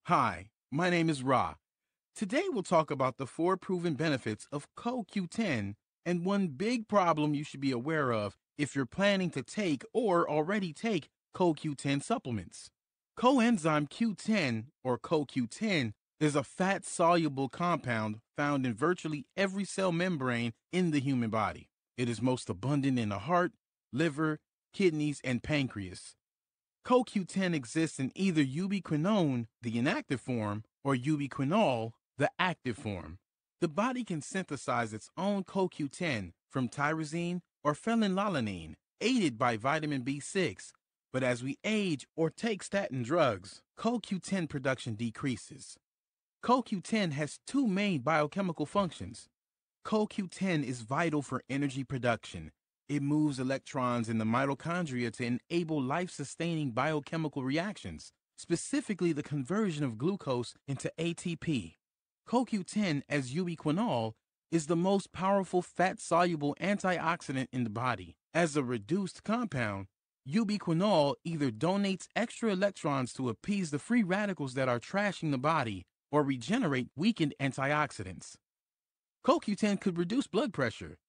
Hi, my name is Ra. Today we'll talk about the 4 proven benefits of CoQ10 and one big problem you should be aware of if you're planning to take or already take CoQ10 supplements. Coenzyme Q10 or CoQ10 is a fat-soluble compound found in virtually every cell membrane in the human body. It is most abundant in the heart, liver, kidneys, and pancreas. CoQ10 exists in either ubiquinone, the inactive form, or ubiquinol, the active form. The body can synthesize its own CoQ10 from tyrosine or phenylalanine, aided by vitamin B6. But as we age or take statin drugs, CoQ10 production decreases. CoQ10 has 2 main biochemical functions. CoQ10 is vital for energy production. It moves electrons in the mitochondria to enable life-sustaining biochemical reactions, specifically the conversion of glucose into ATP. CoQ10, as ubiquinol, is the most powerful fat-soluble antioxidant in the body. As a reduced compound, ubiquinol either donates extra electrons to appease the free radicals that are trashing the body or regenerate weakened antioxidants. CoQ10 could reduce blood pressure.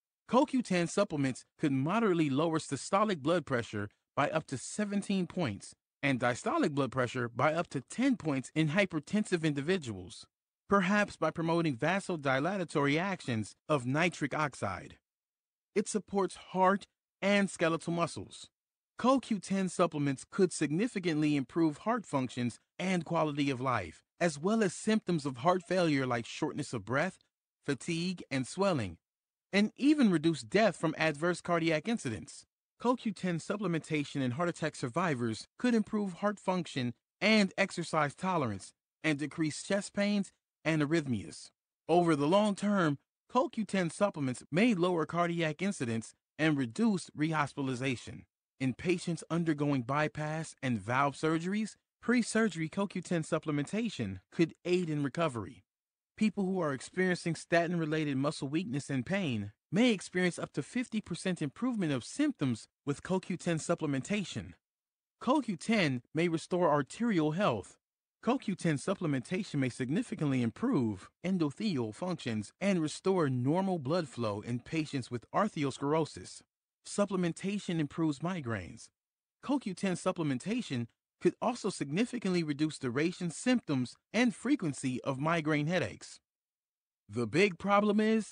CoQ10 supplements could moderately lower systolic blood pressure by up to 17 points and diastolic blood pressure by up to 10 points in hypertensive individuals, perhaps by promoting vasodilatory actions of nitric oxide. It supports heart and skeletal muscles. CoQ10 supplements could significantly improve heart functions and quality of life, as well as symptoms of heart failure like shortness of breath, fatigue, and swelling, and even reduce death from adverse cardiac incidents. CoQ10 supplementation in heart attack survivors could improve heart function and exercise tolerance and decrease chest pains and arrhythmias. Over the long term, CoQ10 supplements may lower cardiac incidents and reduce rehospitalization. In patients undergoing bypass and valve surgeries, pre-surgery CoQ10 supplementation could aid in recovery. People who are experiencing statin-related muscle weakness and pain may experience up to 50% improvement of symptoms with CoQ10 supplementation. CoQ10 may restore arterial health. CoQ10 supplementation may significantly improve endothelial functions and restore normal blood flow in patients with arteriosclerosis. Supplementation improves migraines. CoQ10 supplementation could also significantly reduce duration, symptoms, and frequency of migraine headaches. The big problem is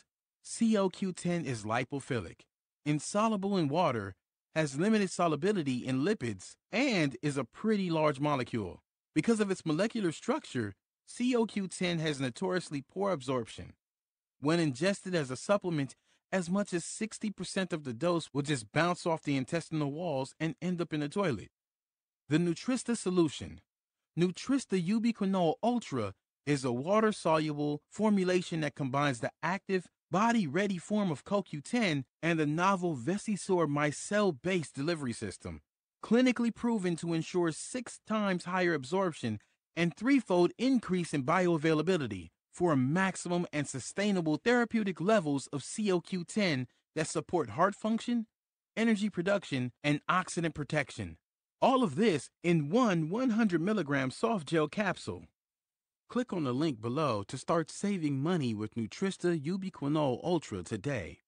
CoQ10 is lipophilic, insoluble in water, has limited solubility in lipids, and is a pretty large molecule. Because of its molecular structure, CoQ10 has notoriously poor absorption. When ingested as a supplement, as much as 60% of the dose will just bounce off the intestinal walls and end up in the toilet. The Nutrusta solution. Nutrusta Ubiquinol Ultra is a water-soluble formulation that combines the active, body-ready form of CoQ10 and the novel Vesisor micelle-based delivery system, clinically proven to ensure 6 times higher absorption and 3-fold increase in bioavailability for a maximum and sustainable therapeutic levels of CoQ10 that support heart function, energy production, and oxidant protection. All of this in one 100 milligram soft gel capsule. Click on the link below to start saving money with Nutrusta Ubiquinol Ultra today.